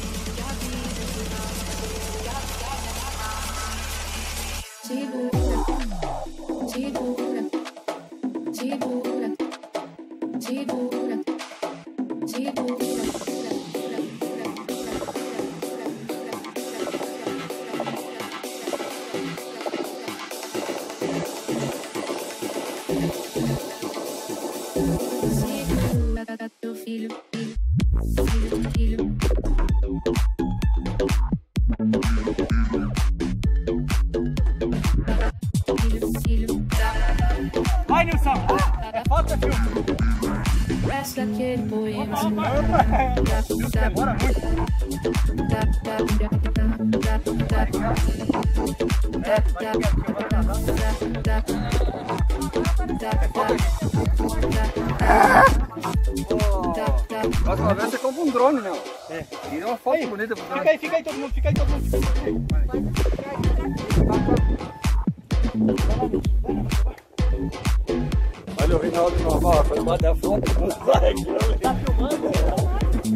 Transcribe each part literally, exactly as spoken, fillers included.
Teu filho, filho, filho, filho. Vai, Nilson! É foto, é filme? Resta aquele poema. Deus, demora muito. Próxima vez você compra um drone, né? É. Tira uma foto bonita pro drone. Fica aí, fica aí todo mundo, fica aí todo mundo. Olha o Rinaldo normal, foi bater a foto. Tá filmando?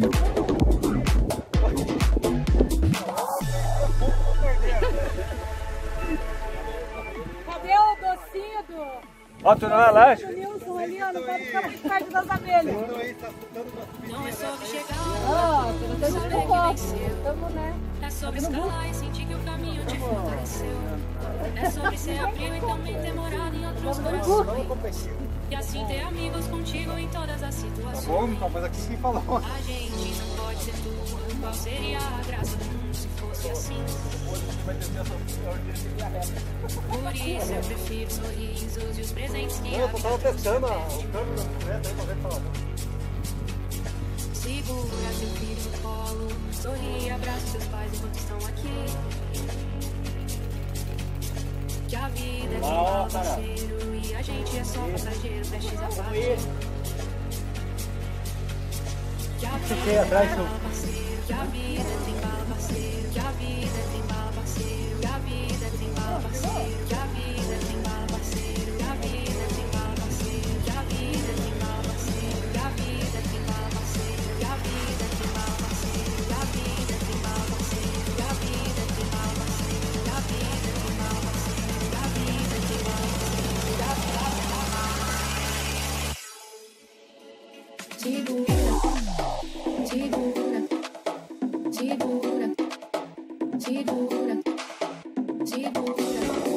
Cadê o docinho do... Ó, tu não é alérgico? do Nilson ali, ó? Não pode ficar muito perto das abelhas. Não é sobre chegar, Ó, você não tem saber muito que bom. venceu. Tamo, né? É sobre escalar e sentir que o caminho te fortaleceu. É sobre ser abril e também ter morado em outros corações. E assim ter amigos contigo em todas as situações. Bom, mas aqui quem falou. A gente não pode ser tudo. Qual seria a graça do mundo se fosse assim? Por isso eu prefiro sorrisos e os presentes que a Eu vida tava trouxe testando até. o câmbio da bicicleta aí pra ver falar. Segura teu filho no colo, sorri e abraça seus pais enquanto estão aqui. Que a vida é de parceiro e a gente é só passageiro, prestes a partir. Que a vida é bala, parceiro, que a vida é trem bala, parceiro, que a vida é trem bala, parceiro, que a vida é trem bala, parceiro, que a vida é trem bala, parceiro, que a vida é trem bala, parceiro, que a vida é trem bala, parceiro, que a vida é trem bala, parceiro, que a vida é trem bala, parceiro, que a vida é trem bala, parceiro, que a vida é trem bala, parceiro, que a vida é trem bala, parceiro, que a vida é trem bala, parceiro, segura, segura, segura, segura, segura.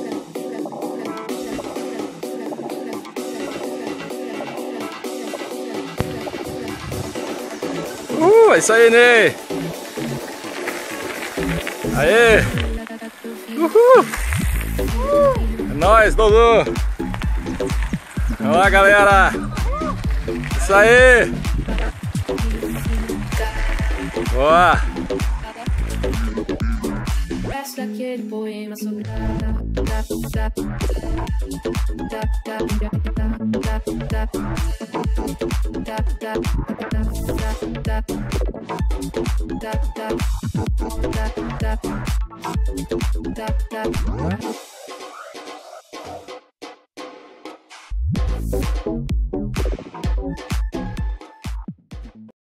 Uh, é isso aí, Ney! Aê! Uhul! É nóis, Dodô! Vamos lá, galera! Isso aí! Boa! Resta aquele poema sobre